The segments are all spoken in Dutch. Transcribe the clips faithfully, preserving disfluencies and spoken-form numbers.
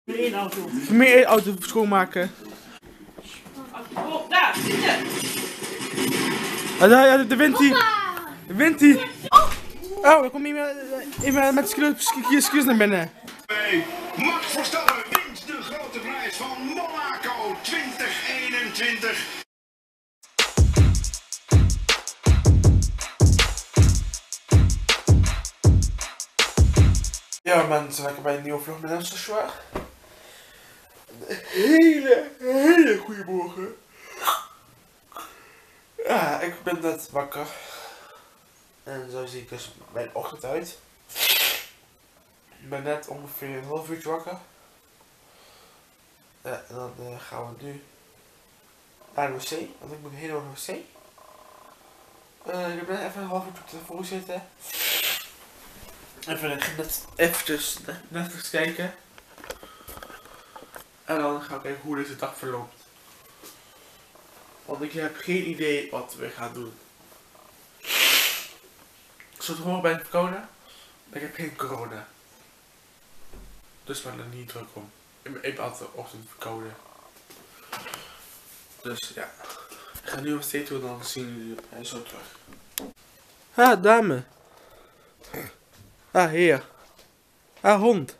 Formule één auto. Formule één auto schoonmaken. Oh, daar, zitten! Ah, daar, ja, de wint die. De wint die. Oh, dan komt iemand, iemand met skills naar binnen. Max Verstappen wint de grote prijs van Monaco twintig eenentwintig. Ja mensen, welkom bij een nieuwe vlog met ons Joshua. Een hele, hele goede morgen. Ja, ik ben net wakker. En zo zie ik dus mijn ochtend uit. Ik ben net ongeveer een half uurtje wakker. Ja, en dan uh, gaan we nu naar de wc, want ik moet helemaal naar de wc. Uh, ik ben even een half uur op de telefoon zitten. Even net eventjes Netflix kijken. En dan ga ik kijken hoe deze dag verloopt. Want ik heb geen idee wat we gaan doen. Zoals horen bij het corona. Maar ik heb geen corona. Dus ik ben er niet druk om. Ik ben altijd de ochtend verkouden. Dus ja. Ik ga nu nog steeds doen, dan zien jullie mij zo terug. Ah, dame. Ah, heer. Ah, hond.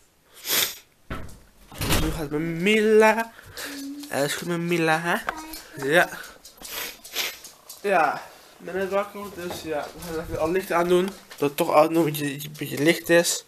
Nu gaat het met Mila. Dat is goed met Mila, hè? Ja. Ja. Ik ben net wakker, dus ja. We gaan even al licht aan doen. Dat het toch al nog een beetje, een beetje licht is.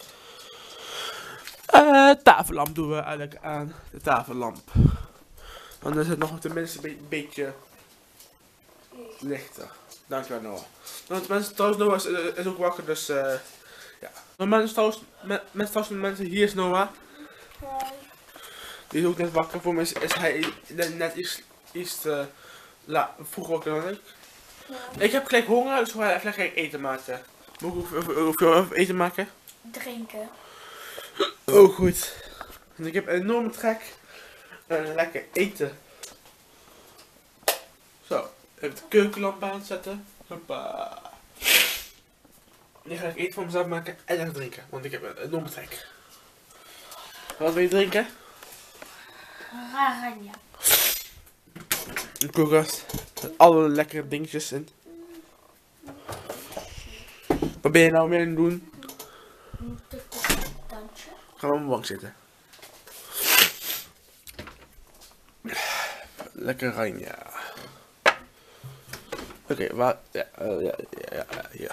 Uh, tafellamp doen we eigenlijk aan. De tafellamp. Want dan is het nog tenminste een be beetje lichter. Dankjewel Noah. Want mensen, trouwens Noah is, is ook wakker, dus uh, ja. Mensen trouwens, met, met trouwens mensen, hier is Noah. Die is ook net wakker. Voor mij is, is hij net iets, iets te la, vroeger wakker dan ik. Ja. Ik heb gelijk honger, dus we gaan even lekker eten maken. Moet ik hoeveel eten maken? Drinken. Oh goed. En ik heb een enorme trek. Uh, lekker eten. Zo, even de keukenlamp aanzetten. Hoppa. Nu ga ik eten voor mezelf maken en lekker drinken. Want ik heb een enorme trek. Wat wil je drinken? Raranja. Een koelkast. Met alle lekkere dingetjes in. Wat ben je nou mee aan het doen? Ga maar op mijn bank zitten. Lekker ranja. Oké, okay, waar? Ja, uh, ja, ja, ja, ja.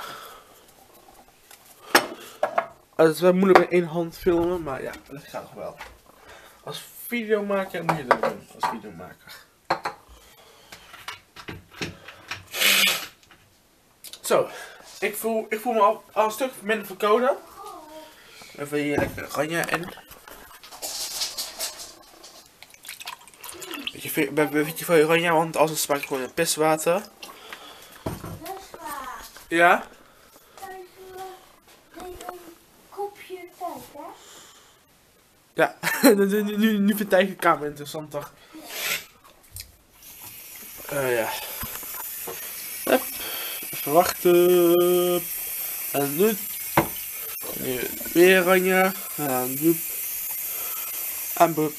Oh, het is wel moeilijk met één hand filmen, maar ja, dat gaat nog wel. Als videomaker moet je dat doen, als videomaker. Zo, ik voel, ik voel me al, al een stuk minder verkouden. Even hier lekker ranja in. Beetje veel, beetje veel ranja, want als het smaakt gewoon een piswater. Ja? Ja, nu, nu, nu vindt hij de kamer interessant toch? Uh, ja. Hup. Even wachten. En nu. Nu weer oranje. En nu. En boep.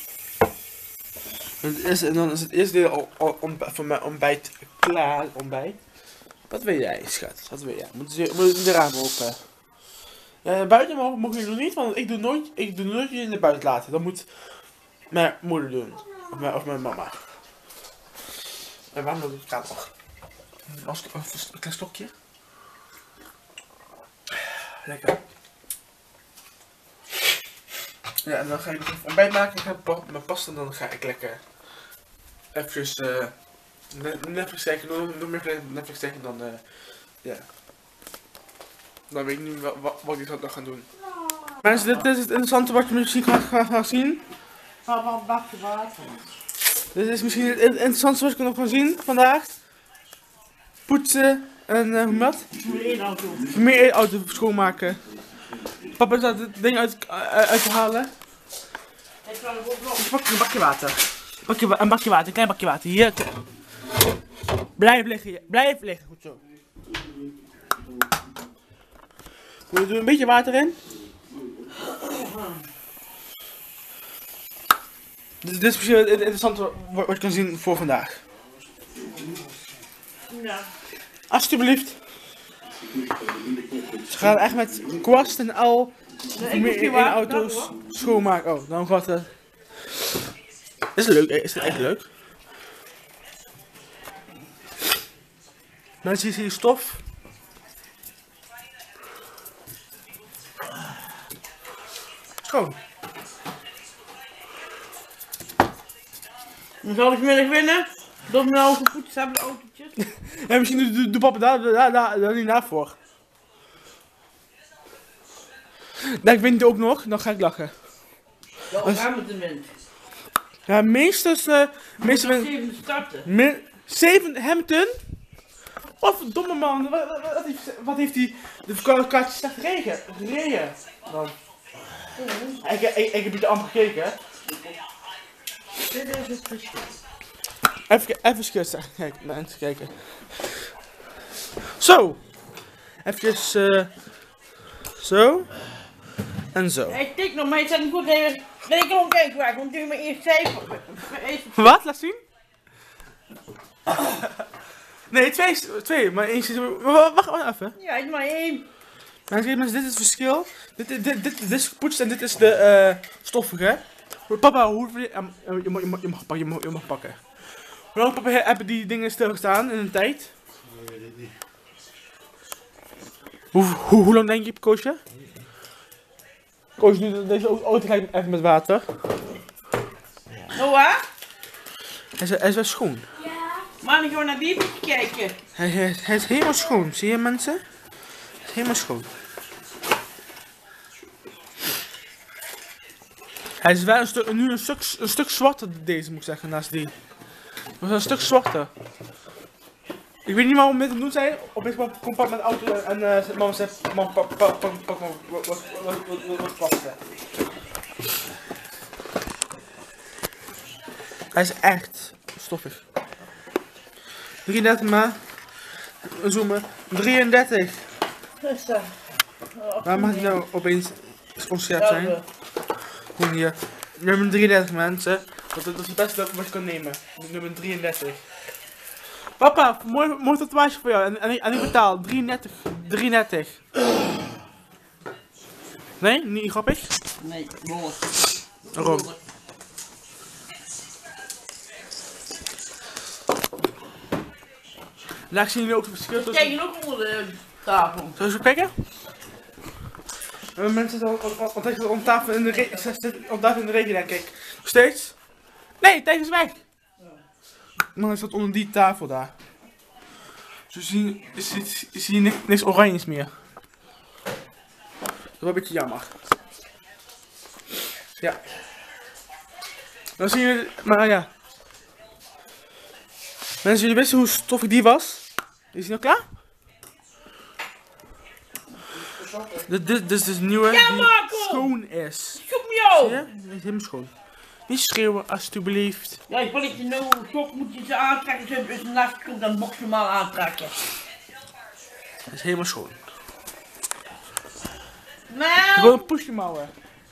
En dan is het eerste deel van mijn ontbijt klaar. Ontbijt. Wat wil jij, schat? Wat wil jij? Moet je de ramen open? Ja, buiten mogen, mogen jullie niet, want ik doe nooit, ik doe nooit jullie in de buiten laten. Dat moet mijn moeder doen. Of mijn, of mijn mama. En waarom doe ik het nog? Als een klein stokje. Lekker. Ja, en dan ga ik even ontbijt maken. Ik ga mijn pasta en dan ga ik lekker eventjes uh, Netflix kijken. Nog meer Netflix kijken dan, uh, ja. Dan weet ik niet wat, wat, wat ik zou nog gaan doen. Mensen, dit is het interessante wat je misschien gaat, gaat, gaat zien. Papa, een bakje water. Dit is misschien het interessantste wat ik nog gaan zien vandaag. Poetsen en uh, hoe dat? Formule één auto. Formule één auto schoonmaken. Papa staat het ding uit, uh, uit te halen. Ik ga er bovenop. Pak een bakje water. Bakje wa een bakje water, een klein bakje water. Hier. Blijf liggen, blijf liggen. Goed zo. We doen een beetje water in. Dit, dit is misschien het interessante wat wat je kan zien voor vandaag. Ja. Alsjeblieft. Ze gaan echt met kwast en al Nee, ik in moet één niet waar, auto's dat hoor. schoonmaken. Oh, dan gaat het. Is het leuk? Is het echt leuk? Mensen zien hier stof. Schoon. Dan zal ik middag winnen. Dat we nou gepoetst hebben, de autootjes. Ja, misschien doet de papa daar, daar, daar, daar niet na voor. Nee, ik win het ook nog, dan ga ik lachen. Ja, we gaan met de wind. Ja, meestal, uh, meestal We ben even starten. me, zeven Hampton. Wat een domme man, wat, wat, wat heeft, wat heeft die de vakantiekaartjes slecht geregen? Gereden dan? Ik, ik, ik heb het amper gekeken. Dit is het verschil. Even, even schudden, kijk, mensen kijken. Zo. Even uh, zo. En zo. Hij tikt nog, maar je zet hem goed even rekening kijken weg, want doe maar eerst cijfer. Eerst- Wat? Laat zien. Nee, twee, twee, maar één is... Wacht, wacht even. Ja, het is maar één. Mensen, dit is het verschil. Dit, dit, dit, dit, dit is gepoetst en dit is de uh, stoffige. Papa, hoe... Um, je, mag, je, mag, je, mag, je, mag, je mag pakken. Hoe lang papa hebben die dingen stilgestaan in een tijd? Ik weet het niet. Hoe, hoe, hoe lang denk je, Koosje? Koosje, doe deze auto gelijk even met water. Noah, Hij is, hij is wel schoon. maar dan gaan we naar die beetje kijken. Hij, hij, hij is helemaal schoon, zie je mensen? Hij is helemaal schoon. Hij is wel een stuk, nu een stuk, een stuk zwarter, deze moet ik zeggen, naast die. Maar een stuk zwarter. Ik weet niet waarom we dit doen zijn. Opeens komt papa met de auto en uh, mama zegt, mama, papa, papa, papa, wat, wat, wat, wat, wat paste. Hij is echt stoffig. drieëndertig maar. Zoomen. drieëndertig. Rustig. Waarom mag hij nou opeens onscherp zijn? Gewoon hier. Nummer drieëndertig mensen. Dat, dat is het beste wat je kan nemen. Nummer drieëndertig. Papa, mooi, mooi tatoeage voor jou. En, en, ik- en ik betaal. drieëndertig. drieëndertig. Nee? Niet grappig? Nee, mooi. Waarom? Daar zien jullie ook het verschil tussen. Kijk, ook onder de tafel. Zullen we eens kijken? Uh, mensen zitten ontdekt om tafel in de re- ze zitten om tafel in de regen, denk ik. Nog steeds? Nee, Thijs is weg! Man, hij staat onder die tafel daar. Zo zie je, zie, zie je niks, niks oranjes meer. Dat is wel een beetje jammer. Ja. Dan zien jullie, maar ja. Mensen, jullie wisten hoe stoffig die was? Is die nog klaar? Dit, dit, dit is de nieuwe Ja, die Marco! schoon is. Zoek me Zie jou! je? Die is helemaal schoon. Niet schreeuwen, alsjeblieft. Ja, ik wil niet nou toch moet je ze aantrekken, zo dus naast komt dan box normaal aantrekken. Dat is helemaal schoon. Ik wil Nou, een pushje mouwen.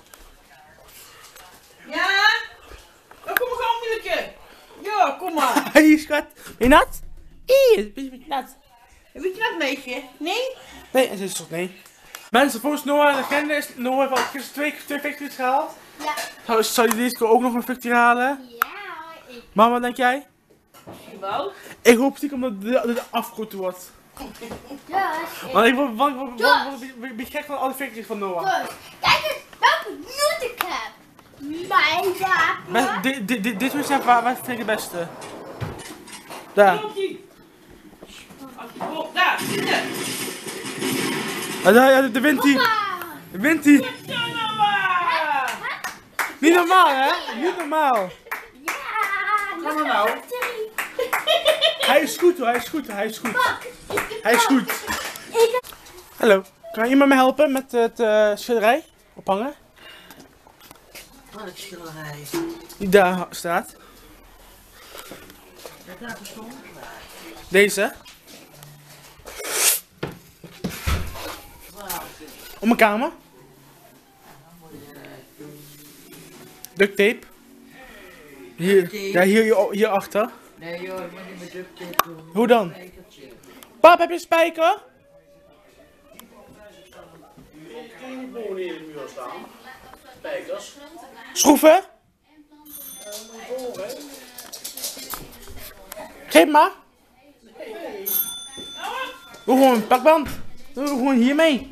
ja? Dan kom ik gewoon Mielke. Ja, kom maar. Hey schat, ben je nat? Ih, ben je een beetje nat? Weet je dat meisje? Nee? Nee, en ze is toch nee. Mensen, volgens Noah legende is Noah heeft al gisteren twee, twee victories gehaald. Ja. Zou, zou je deze keer ook nog een victory halen? Ja, ik. Maar wat denk jij? Wel? Ik hoop stiekem dat dit dit afgekoten wordt. Dus. Want ik word, want ik word, word, word, word, word, word gek van alle victories van Noah. Dus. Kijk eens welke noot ik heb. Mijn wapen. Best- Dit, dit, dit, dit is waar, waar vind ik het beste. Daar. Komt-ie. Oh, daar, zitten. Ah, daar, ja, de wint hij. Ah. De wint hij. Zo nou maar. Niet normaal hè? Niet normaal. Ja. Ga maar nou. Hij is goed hoor, hij is goed, hij is goed. Ik Hij is goed. Ik Hallo, kan iemand me helpen met het uh, schilderij ophangen? Wat een schilderij. Die daar staat. Daar bestond. Deze. Op mijn kamer. Duct tape. Hier, ja, hier, hier, hier achter. Nee joh, ik moet niet met duct tape doen. Hoe dan? Spijkertje. Pap, heb je een spijker? Geen bonen in de muur staan. Spijkers. Schroeven? Geef maar. Doe gewoon een pakband. Doe gewoon hiermee.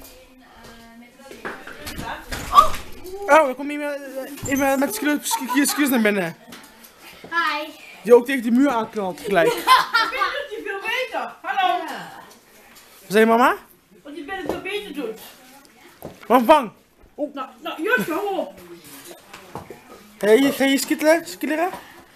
Oh, dan kom je met, iemand met skills naar binnen. Hi. Die ook tegen de muur aanknalt gelijk. Ik vind dat je veel beter. Hallo. Wat zei je, mama? Want je bent het veel beter doet. Wat vang? Nou, nou, Josje, hou op. Ga je, ga je skitteren? Skitteren?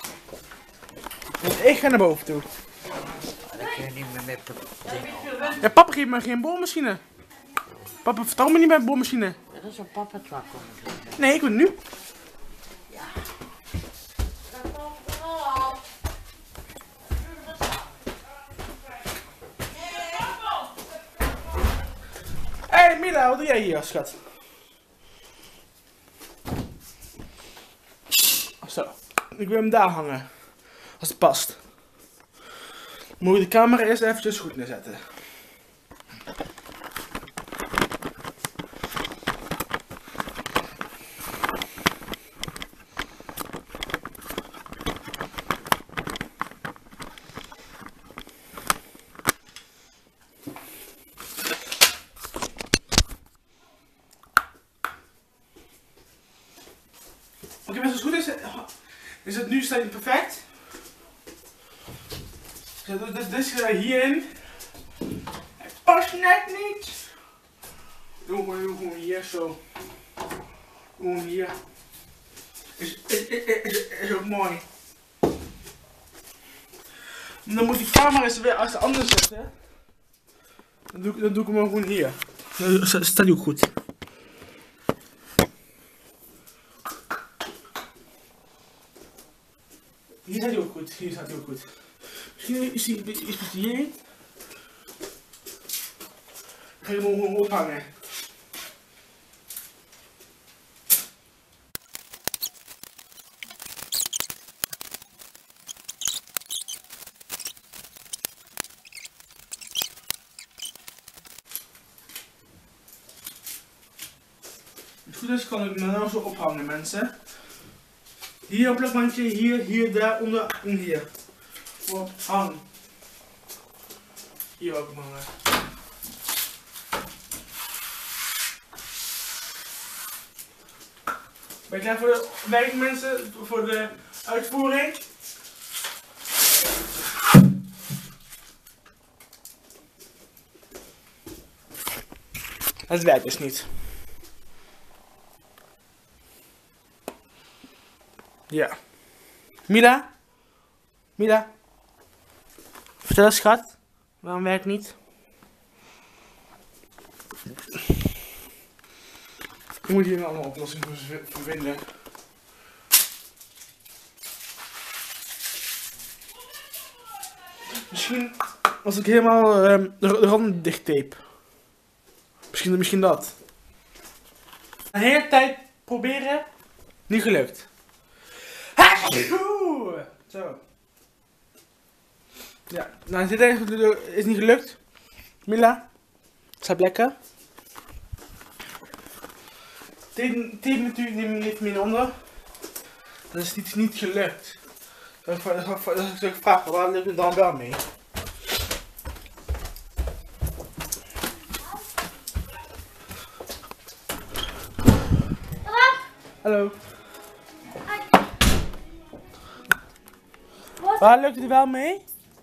Ik ga naar boven toe. Dan kun je niet meer met dingen. Ja, papa geeft me geen boormachine. Papa vertrouwt me niet bij een boormachine. Dat is een papa twak om te zeggen. Nee, ik wil het nu. Hé hey, Mila, wat doe jij hier, schat? Zo, ik wil hem daar hangen. Als het past. Moet ik de camera eerst eventjes goed neerzetten. Oké, als het goed is, is het nu staat het perfect. Dus dit is hierin. Het past net niet. Doe gewoon, doe gewoon hier zo. Gewoon hier. Is, is, is, is, is ook mooi. Dan moet die camera eens weer als de anders zetten. Dan doe, ik, dan doe ik hem gewoon hier. Dan staat hij ook goed. Hier staat hij ook goed. Hier staat hij ook goed. Misschien is hij een beetje iets met hierheen. Ga je hem gewoon ophangen. Het goed is kan ik hem nou zo ophangen, mensen. Hier op het plakbandje, hier, hier, daar, onder en hier. Op, hang. Hier ook hangen. Ben je klaar voor de werk, mensen? Voor de uitvoering? Het werkt dus niet. Ja. Mila? Mila? Vertel eens, schat. Waarom werkt het niet? Ik moet hier een andere oplossing voor vinden. Misschien als ik helemaal uh, de, de randen dicht tape. Misschien, misschien dat. Een hele tijd proberen. Niet gelukt. Oeh, zo. Ja, nou dit is niet gelukt. Mila, staat lekker. Tien natuurlijk niet meer onder. Dat is niet, niet gelukt. Dat is ik vraag, waar lukt het dan wel mee? Hallo. Waar lukt het wel mee?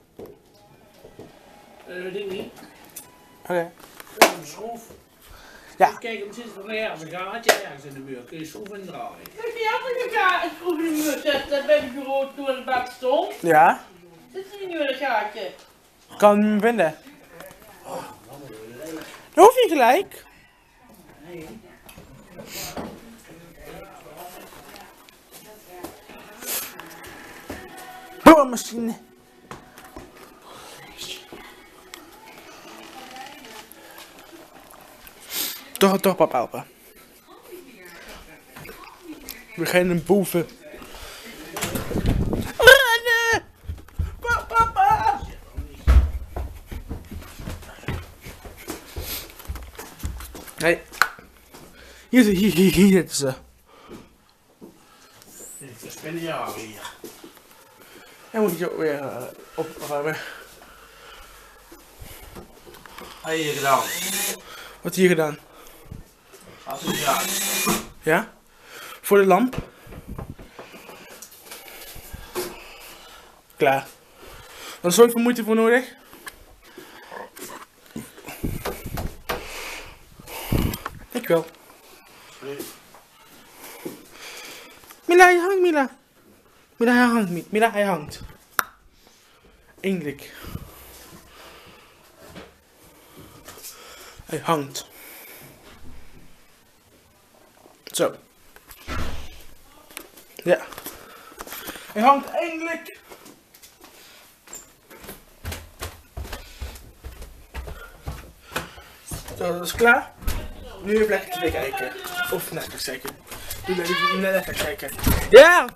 Dat weet ik niet. Oké. Okay. Een schroef. Ja. Kijk, er zit nog ergens een gaatje ergens in de muur. Kun je schroef indraaien. Heb je altijd een schroef in de muur zetten bij het bureau toen het bed stond? Ja. Zit er nu in een gaatje? Kan hem vinden. Dat hoeft niet gelijk. Nee. Boormachine. Toch, toch papa helpen. We gaan een boven. Nee. Hier, zit- hier, hier, hier zitten ze. Ik spin je al hier. En moet je ook weer uh, opruimen. Wat heb je hier gedaan? Wat hier gedaan? Had je gedaan? Ja? Voor de lamp. Klaar. Wat is er voor moeite voor nodig? Dankjewel. Mila, hij hangt, Mila. Mila, hij hangt, Mi- Mila, hij hangt. Eindelijk. Hij hangt. Zo. Ja. Hij hangt eindelijk. Zo, dat is klaar. Nu even lekker tv kijken. Of Netflix kijken. Doe lekker Netflix kijken. Ja!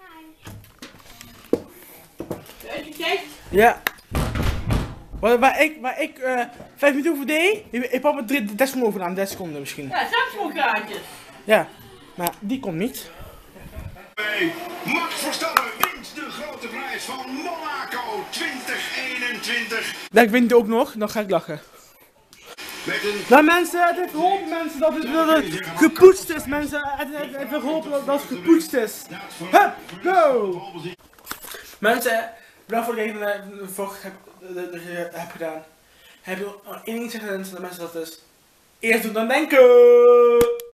Als je kijkt, Ja. Waar, waar ik, waar ik uh, vijf minuten over deed, ik pak met drie desmond over aan, zes seconden misschien. ja, Samsung-kaartjes. Ja, maar die komt niet. Hey, Max Verstappen wint de grote prijs van Monaco twintig eenentwintig. Dat wint ook nog, dan ga ik lachen. Met een Nou mensen, het heeft geholpen mensen dat het, dat het gepoetst is mensen. Het, het, het heeft geholpen dat, dat het gepoetst is. Hup, go! Mensen, bedankt voor het kijken naar de vorige heb, dat je hebt gedaan. Heb je nog één ding te zeggen aan de mensen dat is. Eerst doen dan denken!